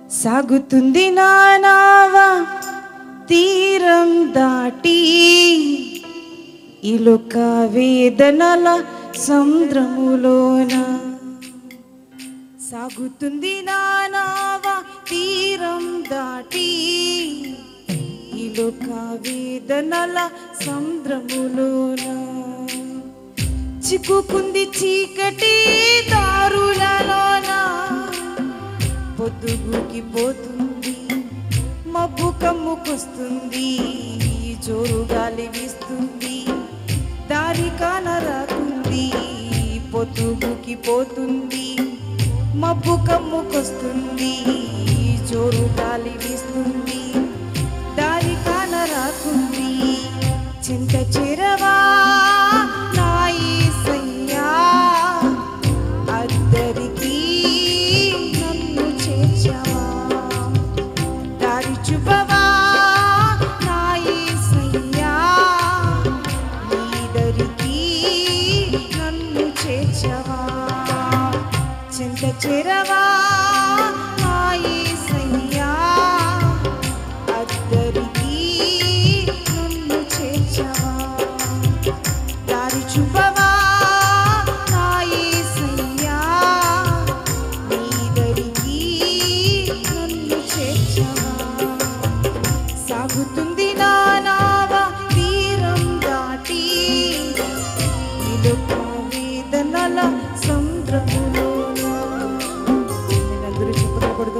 సాగుతుంది నా నావా తీరం దాటి ఇలుక వేదనల సముద్రములోన. సాగుతుంది నా నావా తీరం దాటి ఇలుక వేదనల సముద్రములోన. చిక్కుకుంది చీకటి దారులలోన, పొద్దుగుకి పోతుంది మబ్బు కమ్ముకొస్తుంది, జోరు గాలి వీస్తుంది దారి కానరాకుంది. పొద్దుగుకి పోతుంది మబ్బు కమ్ముకొస్తుంది, జోరు గాలి వీస్తుంది దారి కానరాకుంది. చింత చెరవా నా యేసయ్యా, అద్దరికి నన్ను చేర్చవా. దారి చూపవా నా యేసయ్యా, నీదరికి నన్ను చేర్చవా. చింత చెరవా నా యేసయ్యా, అద్దరికి నన్ను చేర్చవా. దారి చూపవా నా యేసయ్యా, నీదరికి నన్ను చేర్చవా. సాగుతుంది నా నావా తీరం దాటి ఇలుక వేదనల సముద్రములోన. అందరూ చెప్పకూడదు.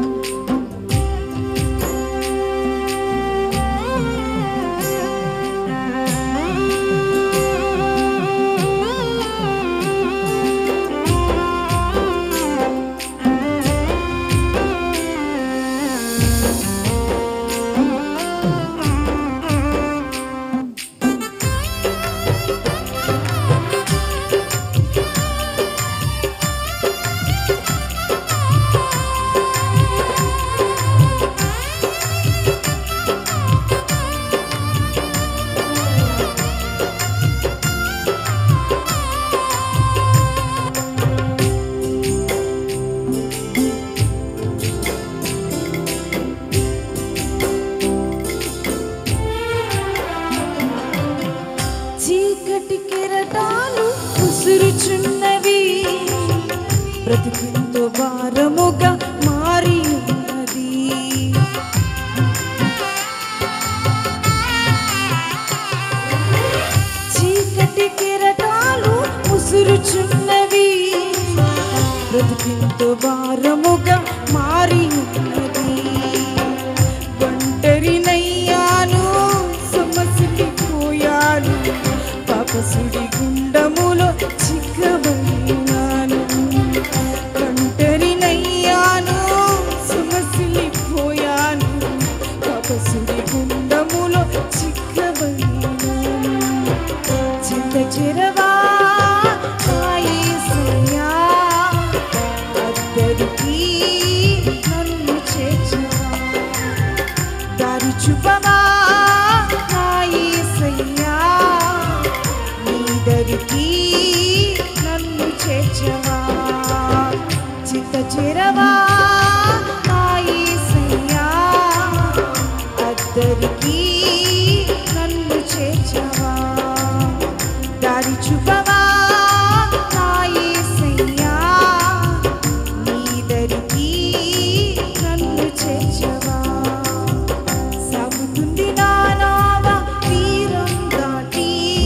చీకటి కెరటాలు ఉసురుచున్నవి, బ్రతుకెంతో భారముగా మారి ఉన్నది. చీకటి కెరటాలు ఉసురుచున్నవి, బ్రతుకెంతో భారముగా మారి ఉన్నది. ఒంటరినయ్యాను, సమసిపోయాను, పాపసుడి గుండములో చిక్కబడినాను. ఒంటరినయ్యాను, సమసిపోయాను, పాపసుడి గుండములో చిక్కబడినాను. చింత చెరవా నా యేసయ్యా, అద్దరికి నన్ను చేర్చవా. దారి చూపవా నా యేసయ్యా, నీదరికి నన్ను చేర్చవా. చింత చెరవా నా యేసయ్యా, అద్దరికి నన్ను చేర్చవా. దారి చూపవా నా యేసయ్యా, నీదరికి నన్ను చేర్చవా. సాగుతుంది నా నావా తీరం దాటి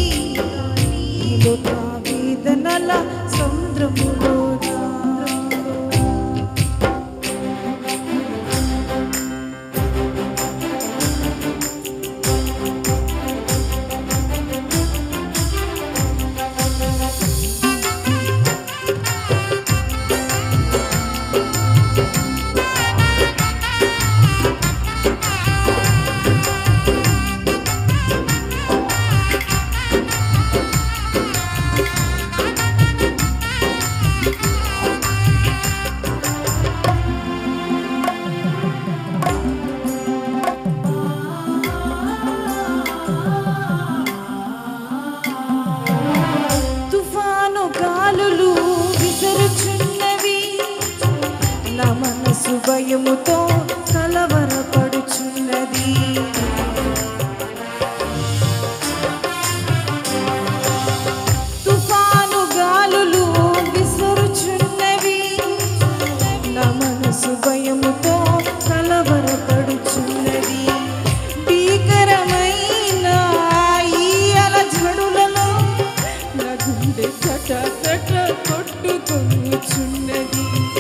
ఇలుక వేదనల సముద్రములోన. మనసు భయముతో కలవరపడుచున్నది. తుఫాను గాలులు విసురుచున్నవి, నా మనసు భయముతో కలవరపడుచున్నది. భీకరమైన ఈ అలజడులలో నా గుండె కటకట కొట్టుకొనుచున్నది.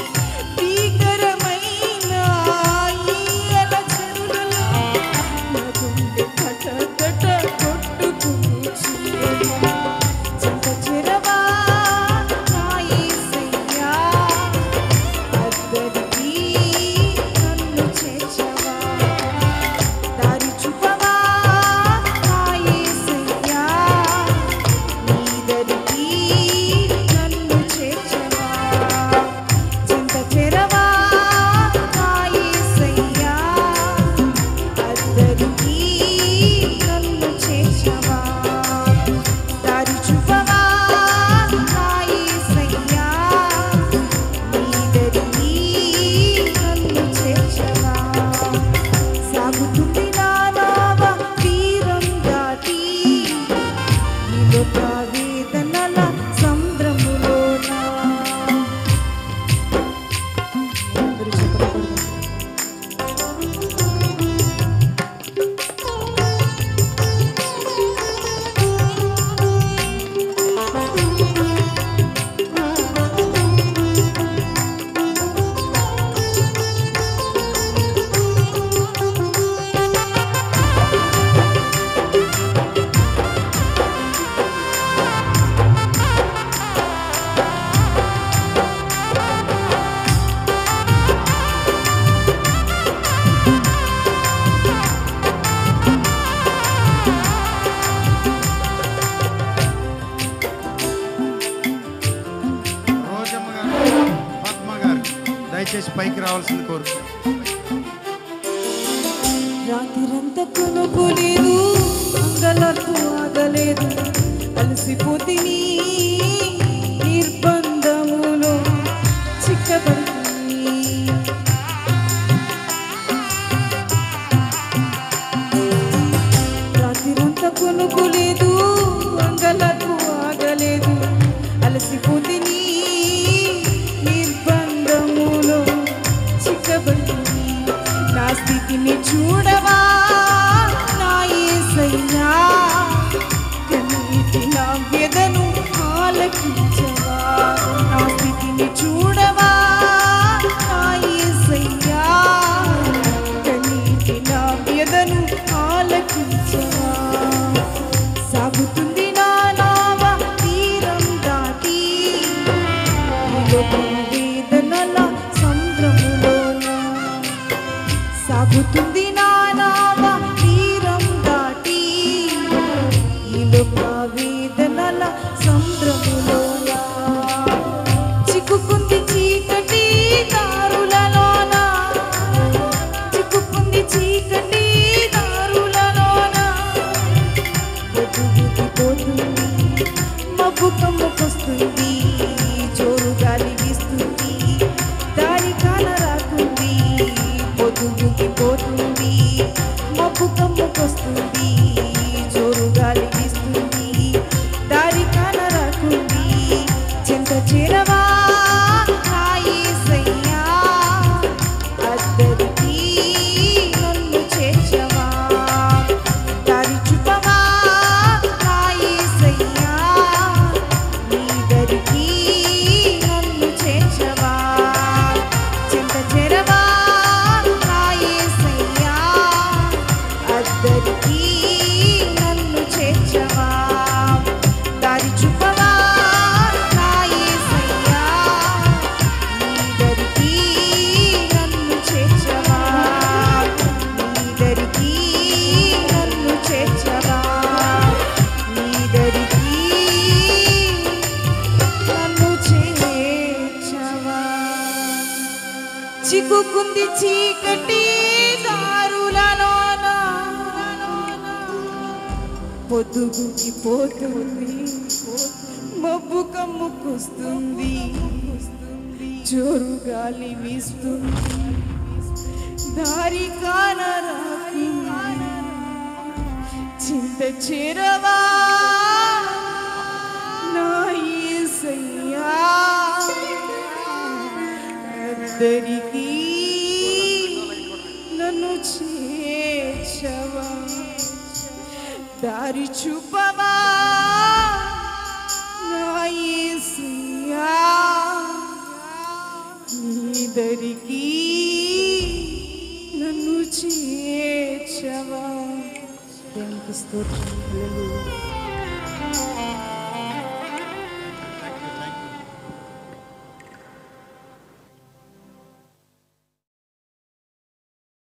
దయచేసి పైకి రావాల్సింది కోరుకు. రాత్రిరంతా కొనుక్కోలేదు, అంగలర్పు ఆగలేదు, అలసిపోతిని నిర్బంధములో చిక్కబడుతుంది. రాత్రిరంతా కొనుక్కోలేదు, అంగలర్పు ఆగలేదు, అలసిపోతిని నా స్థితిని చూడవా నా యేసయ్యా, కన్నీటి నా వ్యధను ఆలకించవా. నా స్థితిని చూడవా నా యేసయ్యా, కన్నీటి నా వ్యధను ఆలకించవా. సాగుతుంది నా నావ తీరం దాటి, వేదనల సంద్రములోన. సాగుతుంది నా నావ తీరం దాటి, ఈ లోక వేదనల సంద్రములోన. చిక్కుకుంది చీకటి దారులలోన, చిక్కుకుంది చీకటి దారులలోన. పొద్దుగుపోతుంది, మబ్బు కమ్ముకొస్తుంది, జోరు గాలి వీస్తుంది, దారి కానరాకుంది. పొద్దుగుపోతుంది, మబ్బు కమ్ముకొస్తుంది, జోరు గాలి వీస్తుంది, దారి కానరాకుంది. చెంత చేరవా నా యేసయ్యా, అద్దరికి నన్ను చేర్చవా. దారి చూపవా నా యేసయ్యా, నీ దరికి నన్ను చేర్చవా. చెంత చేరవా నా యేసయ్యా, అద్దరికి నన్ను చేర్చవా. దారి చూపవా నా యేసయ్యా, నీ దరికి నన్ను చేర్చవా. నీ దరికి నన్ను చేర్చవా, నీ దరికి నన్ను చేర్చవా. చిక్కుకుంది చీకటి దారులలోన, పొద్దుగుకిపోతుంది, మబ్బు కమ్ముకొస్తుంది, జోరు గాలి వీస్తుంది దారి కానరాకున్నా చింత చేరవా నా యేసయ్యా అద్దరికి నన్ను చేర్చవా దారి చూపవా నా యేసయ్యా నీ దరికి నన్ను చేర్చవా. దేవునికి స్తోత్రం. హల్లెలూయా.